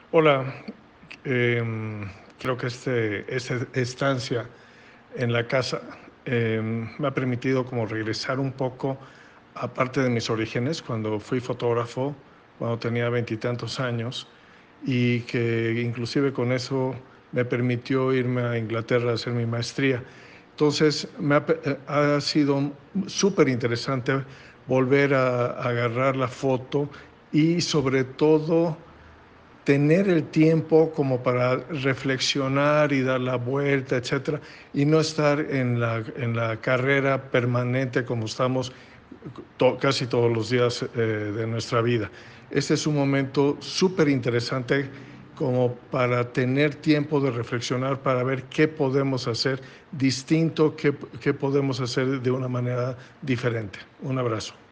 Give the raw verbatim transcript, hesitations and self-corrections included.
Hola, em, creo que este, esta estancia en la casa em, me ha permitido como regresar un poco a parte de mis orígenes, cuando fui fotógrafo, cuando tenía veintitantos años, y que inclusive con eso me permitió irme a Inglaterra a hacer mi maestría. Entonces, me ha, pe- eh, ha sido súper interesante volver a, a agarrar la foto y sobre todo tener el tiempo como para reflexionar y dar la vuelta, etcétera, y no estar en la, en la carrera permanente como estamos to- casi todos los días eh, de nuestra vida. Este es un momento súper interesante como para tener tiempo de reflexionar, para ver qué podemos hacer distinto, qué, qué podemos hacer de una manera diferente. Un abrazo.